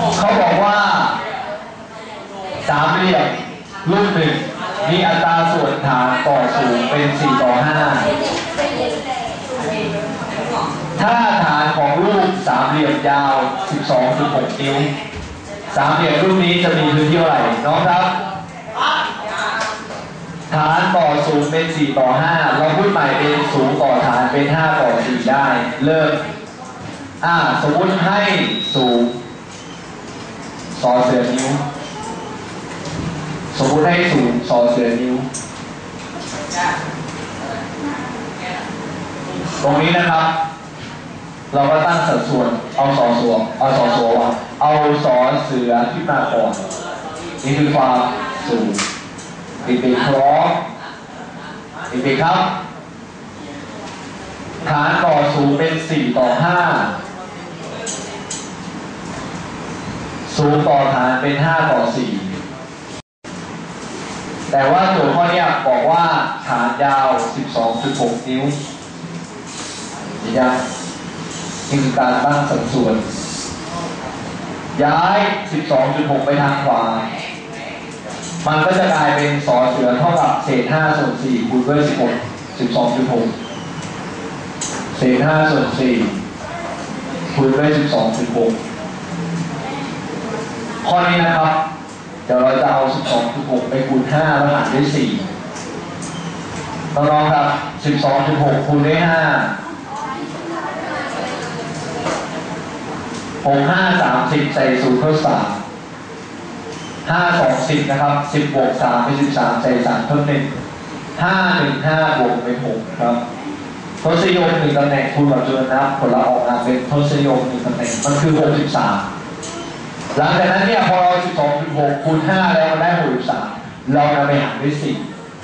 เขาบอกว่าสามเหลี่ยมรูปหนึ่งมีอัตราส่วนฐานต่อสูงเป็น4:5ถ้าฐานของรูปสามเหลี่ยมยาว 12.6 นิ้วสามเหลี่ยมรูปนี้จะมีพื้นที่เท่าไหร่น้องครับฐานต่อสูงเป็น4:5เราพูดใหม่เป็นสูงต่อฐานเป็น5:4ได้เริ่มสมมุติให้สูงสอเสือนิ้วสมมุติให้สูงสอเสือนิ้วตรงนี้นะครับเราก็ตั้งสัดส่วนเอาสอเสือเอาสอเสือขึ้นมาก่อนนี่คือความสูงเด็กๆพร้อมเด็กๆครับฐานต่อสูงเป็น4:5สูงต่อฐานเป็น5:4แต่ว่าโจทย์ข้อนี้บอกว่าฐานยาว 12.6 นิ้วยังนี่คือการตั้งสัดส่วนย้าย 12.6 ไปทางขวามันก็จะกลายเป็นสอเสือเท่ากับเศษ5/4คูณด้วย12.6เศษ5/4คูณด้วย12.6ข้อนี้นะครับเดี๋ยวเราจะเอา 12.6 ไปคูณ5แล้วหารด้วย4น้องๆครับ 12.6 คูณด้วย5 6 5 30ใส่0เท่า3 5 2 10นะครับ10บวก3เป็น13ใส่3เพิ่ม1 5 1 5บวกเป็น6ครับทศนิยม1ตำแหน่งคูณกับจำนวนนับผลลัพธ์ออกมาเป็นทศนิยม1ตำแหน่งมันคือ63หลังจากนั้นเนี่ยพอเรา 12.6 คูณ 5 แล้วมันได้63เรานำไปหารด้วย4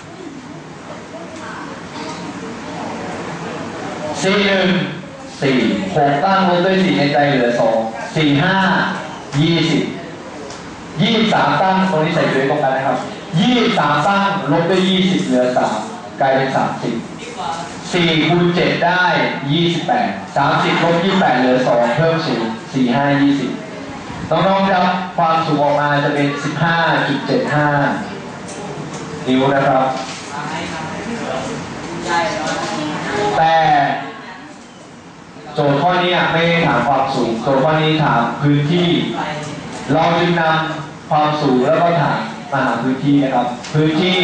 4 6ตั้งลบด้วย4ในใจเหลือ2 4 5 20 23ตั้งตรงนี้ใส่ด้วยตรงกันนะครับ23ตั้งลบด้วย20เหลือ3กลายเป็น30 4คูณ7ได้28 30ลบ28เหลือ2เพิ่ม0 4 5 20น้องๆครับความสูงออกมาจะเป็น 15.75 นิ้วนะครับแต่โจทย์ข้อนี้ไม่ได้ถามความสูงโจทย์ข้อนี้ถามพื้นที่เราจึงนำความสูงแล้วก็ถามมาหาพื้นที่นะครับพื้นที่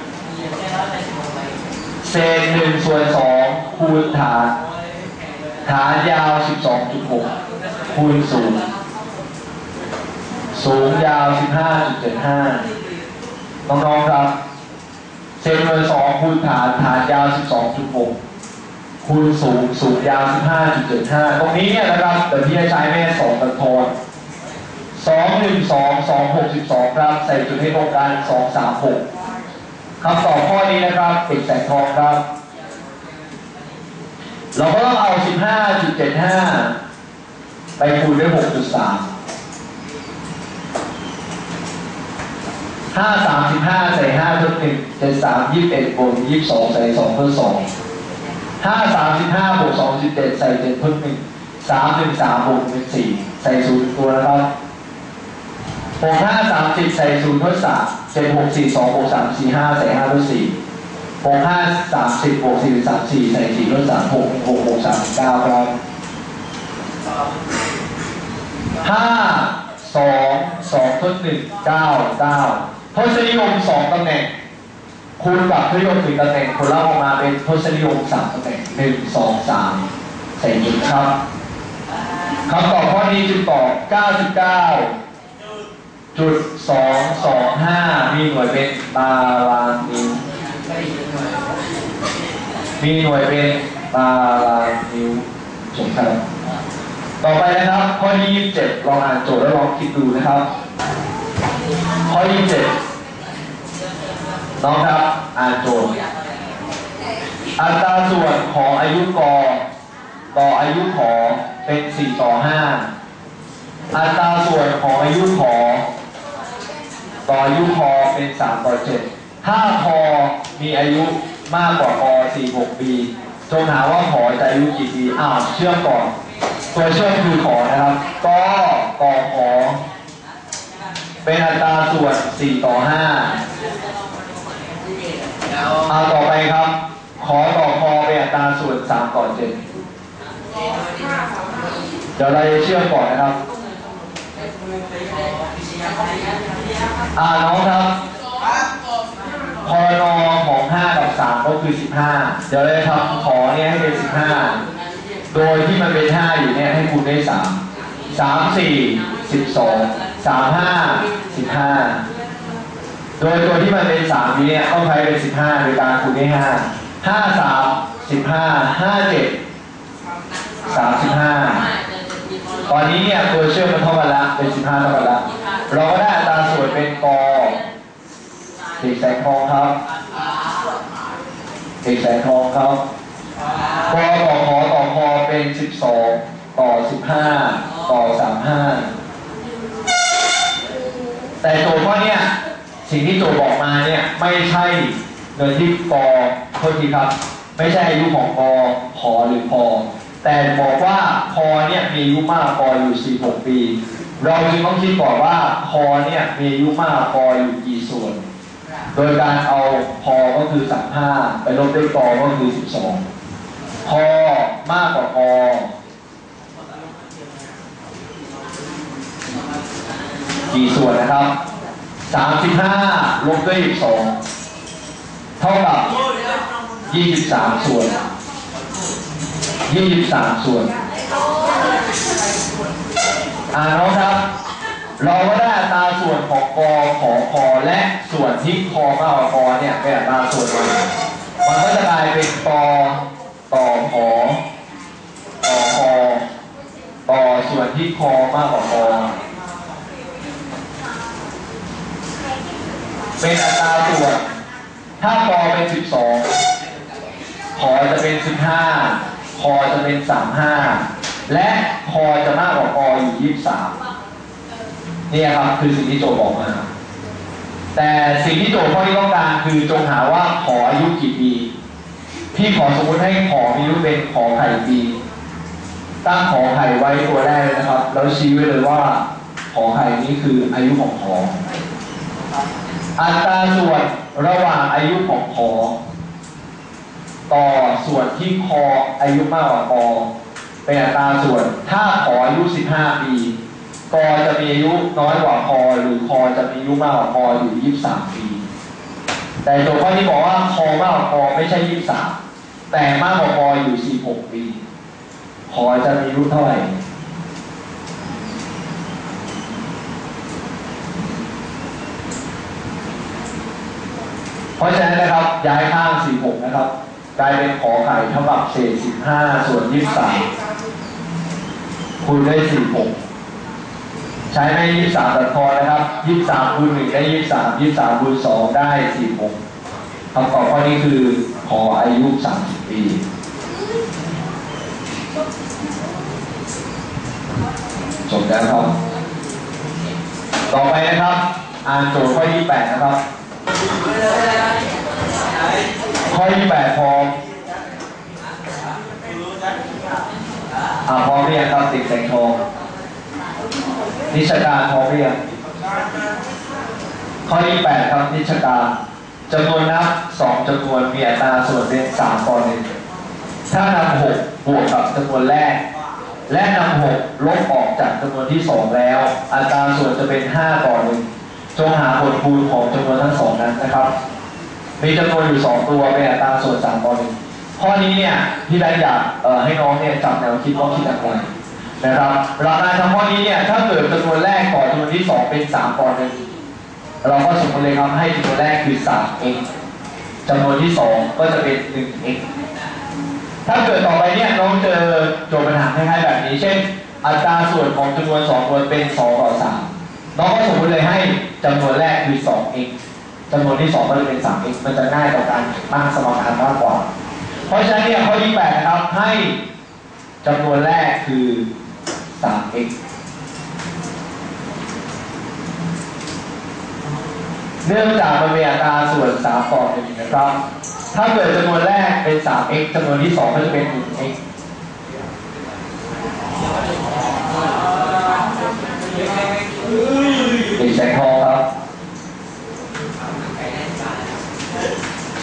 เศษ1/2คูณฐานยาว 12.6 คูณสูงยาว 15.75 น้องๆครับเศษ1/2คูณฐานยาว 12.6 คูณสูงยาว 15.75 ตรงนี้เนี่ยนะครับเดี๋ยวพี่จะใช้แม่2บรรทอน2 1 2 2 6 12ครับใส่จุดให้ตรงกัน2 3 6คำตอบข้อนี้นะครับเด็กแสงทองครับเราก็ต้องเอา 15.75 ไปคูณด้วย 6.3 5 35ใส่5เพิ่ม1 7 3 21บวก22ใส่2เพิ่ม2 5 35บวก2 17ใส่7เพิ่ม1 3 1 3บวก1 4ใส่0ตัวนะครับ6 5 30ใส่0เพิ่ม3 7 6 4 2บวก3 4 5ใส่5เพิ่ม4 6 5 30บวก4 3 4ใส่4เพิ่ม3 6 6บวก3 9ครับ5 2 2เพิ่ม1 9 9ทศนิยม2ตำแหน่งคูณกับทศนิยม1ตำแหน่งผลลัพธ์ออกมาเป็นทศนิยม3ตำแหน่ง1 2 3ใส่จุดครับคำตอบข้อนี้จึงตอบ 99.225 มีหน่วยเป็นตารางนิ้วจบครับต่อไปนะครับข้อที่27ลองอ่านโจทย์แล้วลองคิดดูนะครับข้อที่27น้องครับอ่านโจทย์อัตราส่วนของอายุกต่ออายุขอเป็น4:5อัตราส่วนของอายุขอต่ออายุคอเป็น3:7ถ้าคอมีอายุมากกว่าคอ46 ปีจงหาว่าขอจะอายุกี่ปีเชื่อมก่อนตัวเชื่อมคือขอนะครับกขอเป็นอัตราส่วน4 ต่อ 5เอาต่อไปครับขอต่อคอเป็นอัตราส่วน3 ต่อ 7เดี๋ยวเราจะเชื่อมก่อนนะครับน้องครับพอนอของ5 กับ 3ก็คือ15เดี๋ยวเราจะทำขอเนี่ยให้เป็น15โดยที่มันเป็น5อยู่เนี่ยให้คูณได้3 3 4 12 3 5 15โดยตัวที่มันเป็น3นี้เนี่ยต้องใช้เป็น15โดยการคูณได้5 5 3 15 5 7 35ตอนนี้เนี่ยตัวเชื่อมมันเท่ากันละเป็น15เท่ากันละเราก็ได้อัตราส่วนเป็นกเด็กแสงทองครับเด็กแสงทองครับกต่อขอต่อคอเป็น12 ต่อ 15 ต่อ 35แต่โจทย์ข้อเนี้ยสิ่งที่โจทย์บอกมาเนี่ยไม่ใช่เงินที่กโทษทีครับไม่ใช่อายุของขอหรือพอแต่บอกว่าพอเนี่ยมีอายุมากพออยู่46 ปีเราจึงต้องคิดก่อนว่าพอเนี่ยมีอายุมากพออยู่กี่ส่วนโดยการเอาพอก็คือ35ไปลบด้วยกก็คือ12พอมากกว่าพอกี่ส่วนนะครับ35ลบด้วย12เท่ากับ23 ส่วนน้องครับเราก็ได้อัตราส่วนของกขอคอและส่วนที่คอมากกว่าคอเนี่ยเป็นอัตราส่วนมันก็จะกลายเป็นกต่อขอต่อคอต่อส่วนที่คอมากกว่าคอเป็นอัตราส่วนถ้ากอเป็น12ขอจะเป็น15คอจะเป็น35และคอจะมากกว่ากออยู่23นี่ครับคือสิ่งที่โจทย์บอกมาแต่สิ่งที่โจทย์ข้อนี้ต้องการคือจงหาว่าขออายุกี่ปีพี่ขอสมมติให้ขอมีอายุเป็นขอไข่ปีตั้งขอไข่ไว้ตัวแรกเลยนะครับแล้วชี้ไว้เลยว่าขอไข่นี้คืออายุของขออัตราส่วนระหว่างอายุของขอต่อส่วนที่คออายุมากกว่ากอเป็นอัตราส่วนถ้าขออายุ15 ปีกอจะมีอายุน้อยกว่าคอหรือคอจะมีอายุมากกว่าคออยู่23 ปีแต่โจทย์ข้อนี้บอกว่าคอมากกว่าคอไม่ใช่23แต่มากกว่าคออยู่46 ปีคอจะมีอายุเท่าไหร่เพราะฉะนั้นนะครับย้ายข้าง46นะครับกลายเป็นขอไข่เท่ากับเศษ15 ส่วน 23คูณได้46ใช้ไม่23ตัดทอนนะครับ23คูณ1ได้23คูณ2ได้46คำตอบข้อนี้คือขออายุ30 ปีจบแล้วครับต่อไปนะครับอ่านโจทย์ข้อที่8นะครับข้อที่8พร้อมพร้อมหรือยังครับเด็กแสงทองนิชการพร้อมหรือยังข้อที่8ครับนิชการจำนวนนับ2จำนวนมีอัตราส่วนเป็น3 ต่อ 1ถ้านำ6บวกกับจำนวนแรกและนำ6ลบออกจากจำนวนที่2แล้วอัตราส่วนจะเป็น5 ต่อ 1จงหาผลคูณของจำนวนทั้ง2นั้นนะครับมีจำนวนอยู่2ตัวเป็นอัตราส่วน3 ต่อ 1ข้อนี้เนี่ยพี่แบงค์อยากให้น้องเนี่ยจับแนวคิดว่าคิดอะไรนะครับหลักการทำข้อนี้เนี่ยถ้าเกิดจำนวนแรกต่อจำนวนที่2เป็น3 ต่อ 1เราก็สมมติเลยครับให้จำนวนแรกคือ 3x จำนวนที่2ก็จะเป็น 1x ถ้าเกิดต่อไปเนี่ยน้องเจอโจทย์ปัญหาคล้ายๆแบบนี้เช่นอัตราส่วนของจำนวน2ตัวเป็น2 ต่อ 3น้องก็สมมติเลยให้จำนวนแรกคือ 2x จำนวนที่2ก็จะเป็น 3x มันจะง่ายต่อการตั้งสมการมากกว่าเพราะฉะนั้นเนี่ยข้อที่8นะครับให้จำนวนแรกคือ 3x เนื่องจากมันมีอัตราส่วน3 ต่อ 1นะครับถ้าเกิดจำนวนแรกเป็น 3x จำนวนที่2ก็จะเป็น 1x เด็กแสงทอง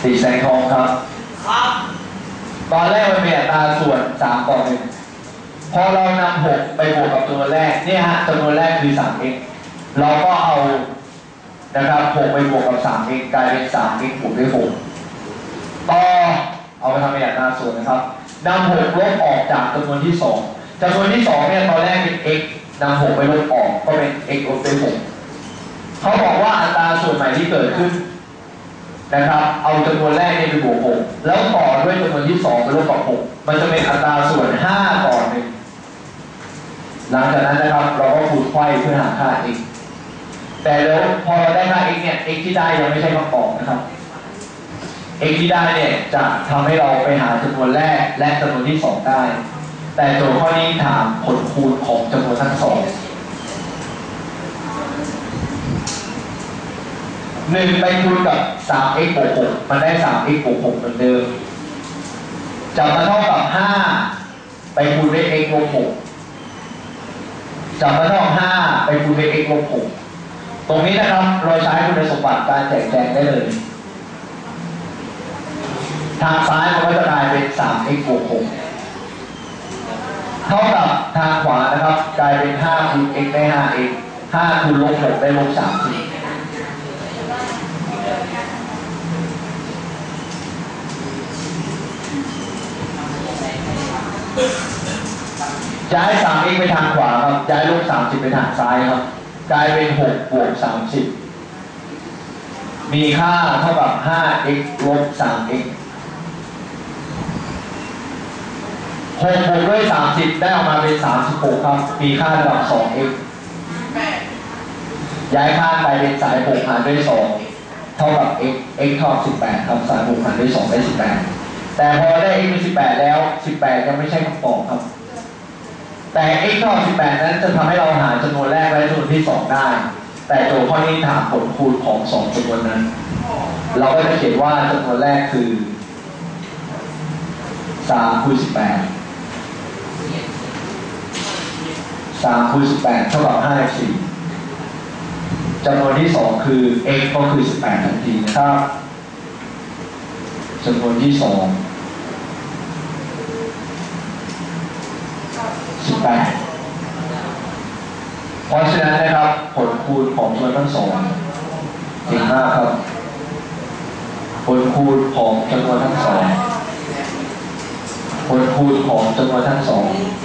ติแสงทองครับตอนแรกมันเป็นอัตราส่วน3:1พอเรานำ6ไปบวกกับจำนวนแรกเนี่ยฮะจำนวนแรกคือ 3x เราก็เอานะครับ6ไปบวกกับ 3x กลายเป็น 3x บวกด้วย6ต่อเอาไปทำเป็นอัตราส่วนนะครับนำ6ลบออกจากจำนวนที่2จำนวนที่2เนี่ยตอนแรกเป็น x นำ6ไปลบออกก็เป็น x ลบด้วย6เขาบอกว่าอัตราส่วนใหม่ที่เกิดขึ้นนะครับเอาจำนวนแรกเนี่ยไปบวก6แล้วต่อด้วยจำนวนที่2ไปลบกับ6มันจะเป็นอัตราส่วน5:1หลังจากนั้นนะครับเราก็คูณไขว้เพื่อหาค่า x แต่แล้วพอเราได้ค่า x เนี่ย x ที่ได้ยังไม่ใช่คำตอบนะครับ x ที่ได้เนี่ยจะทำให้เราไปหาจำนวนแรกและจำนวนที่2ได้แต่โจทย์ข้อนี้ถามผลคูณของจำนวนทั้ง2 1ไปคูณกับ 3x บวก6มันได้ 3x บวก6เหมือนเดิมจับมาเท่ากับ5ไปคูณด้วย x ลบ6จับมาเท่ากับ5ไปคูณด้วย x ลบ6ตรงนี้นะครับเราใช้คุณสมบัติการแจกแจงได้เลยทางซ้ายมันก็จะกลายเป็น 3x บวก6เท่ากับทางขวานะครับกลายเป็น5คูณ x ได้ 5x 5คูณลบ6ได้ลบ30ย้าย 3x ไปทางขวาครับย้ายลบ30ไปทางซ้ายครับกลายเป็น6บวก30มีค่าเท่ากับ 5x ลบ 3x 6บวกด้วย30ได้ออกมาเป็น36ครับมีค่าเท่ากับ 2x ย้ายค่าไปเป็นสาย6หารด้วย2เท่ากับ x x เท่ากับ18ครับสาย6หารด้วย2ได้18แต่พอได้ x เป็น18แล้ว18ยังไม่ใช่คำตอบครับแต่ x เท่ากับ18นั้นจะทำให้เราหาจำนวนแรกและจำนวนที่2ได้แต่โจทย์ข้อนี้ถามผลคูณของ2จำนวนนั้นเราก็จะเขียนว่าจำนวนแรกคือ3คูณ18 3คูณ18เท่ากับ54จำนวนที่2คือ x ก็คือ18ทันทีนะครับจำนวนที่2 18เพราะฉะนั้นนะครับผลคูณของจำนวนทั้ง2เก่งมากครับผลคูณของจำนวนทั้ง2ผลคูณของจำนวนทั้ง2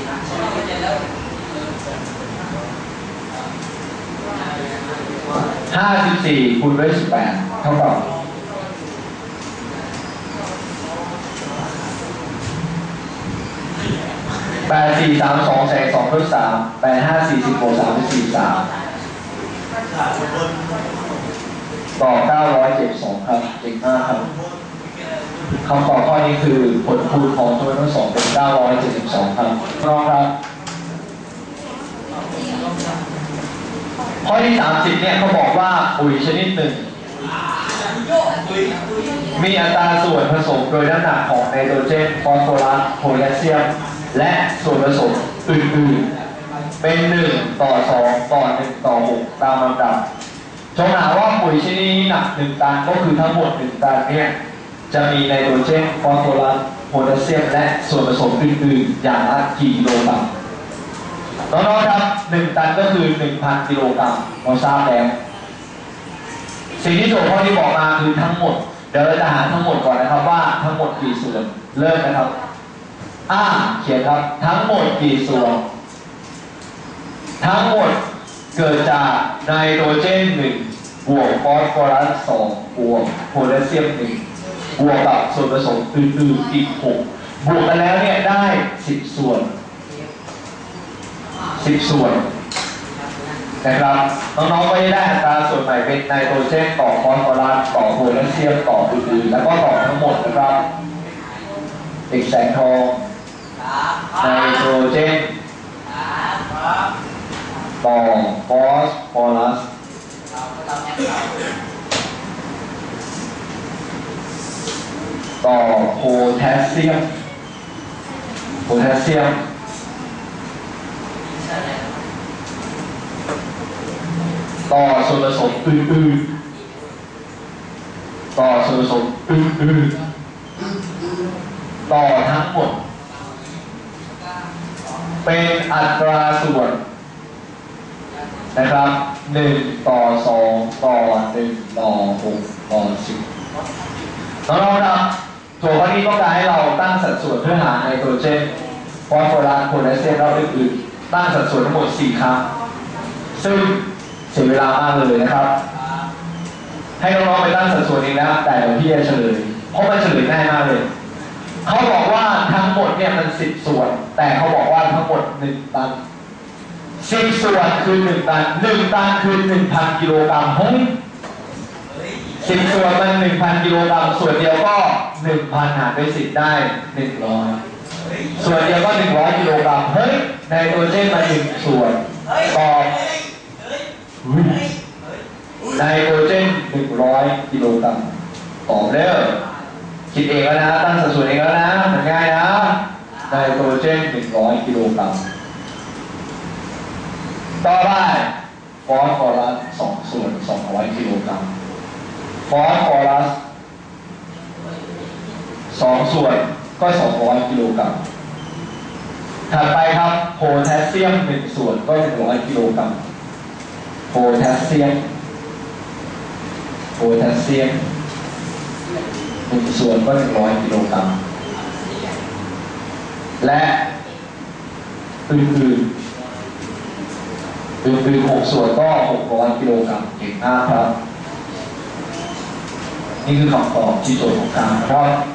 54คูณด้วย18เท่ากับ8432แสง2ลบ3 8540บวก3เป็น43ต่อ972ครับเก่งมากครับคำตอบข้อนี้คือผลคูณของจำนวนทั้ง2เป็น972ครับน้องครับข้อที่30เนี่ยเขาบอกว่าปุ๋ยชนิดหนึ่งมีอัตราส่วนผสมโดยน้ำหนักของไนโตรเจนฟอสฟอรัสโพแทสเซียมและส่วนผสมอื่นๆเป็น1ต่อ2ต่อ1ต่อ6ตามลำดับจงหาว่าปุ๋ยชนิดนี้หนัก1ตันก็คือทั้งหมด1ตันเนี่ยจะมีไนโตรเจนฟอสฟอรัสโพแทสเซียมและส่วนผสมอื่นๆอย่างละกี่กิโลกรัมน้องๆครับ1ตันก็คือ 1,000 กิโลกรัมเราทราบแล้วสิ่งที่โจทย์ข้อที่บอกมาคือทั้งหมดเดี๋ยวเราจะหาทั้งหมดก่อนนะครับว่าทั้งหมดกี่ส่วนเริ่มนะครับเขียนครับทั้งหมดกี่ส่วนทั้งหมดเกิดจากไนโตรเจน1บวกฟอสฟอรัส2บวกโพแทสเซียม1บวกกับส่วนผสมอื่นๆอีก6บวกกันแล้วเนี่ยได้10ส่วนนะครับน้องๆก็จะได้อัตราส่วนใหม่เป็นไนโตรเจนต่อฟอสฟอรัสต่อโพแทสเซียมต่ออื่นๆแล้วก็ต่อทั้งหมดนะครับเด็กแสงทองไนโตรเจนต่อฟอสฟอรัสต่อโพแทสเซียมต่อส่วนผสมอื่นๆต่อส่วนผสมอื่นๆต่อทั้งหมดเป็นอัตราส่วนนะครับ1 ต่อ 2 ต่อ 1 ต่อ 6 ต่อ 10น้องๆครับโจทย์ข้อนี้ต้องการให้เราตั้งสัดส่วนเพื่อหาไนโตรเจนฟอสฟอรัสโพแทสเซียมและอื่นๆตั้งสัดส่วนทั้งหมด4ครั้งซึ่งเสียเวลามากเลยนะครับให้น้องๆไปตั้งสัดส่วนเองนะครับแต่เดี๋ยวพี่จะเฉลยเพราะมันเฉลยง่ายมากเลยเขาบอกว่าทั้งหมดเนี่ยมัน10 ส่วนแต่เขาบอกว่าทั้งหมด1 ตัน10 ส่วนคือ1 ตัน1 ตันคือ 1,000 กิโลกรัมเฮ้ย10 ส่วนมัน 1,000 กิโลกรัมส่วนเดียวก็ 1,000 หารด้วย10ได้100ส่วนเดียวก็100 กิโลกรัมเฮ้ยไนโตรเจนมา1 ส่วนตอบไนโตรเจน100 กิโลกรัมตอบเร็วคิดเองแล้วนะตั้งสัดส่วนเองแล้วนะมันง่ายนะไนโตรเจน100 กิโลกรัมต่อไปฟอสฟอรัส2 ส่วน 200 กิโลกรัมฟอสฟอรัส2 ส่วนก็200 กิโลกรัมถัดไปครับโพแทสเซียม1 ส่วนก็100 กิโลกรัมโพแทสเซียม1 ส่วนก็100 กิโลกรัมและอื่น6 ส่วนก็600 กิโลกรัมเก่งมากครับนี่คือคำตอบที่โจทย์ของการเพราะ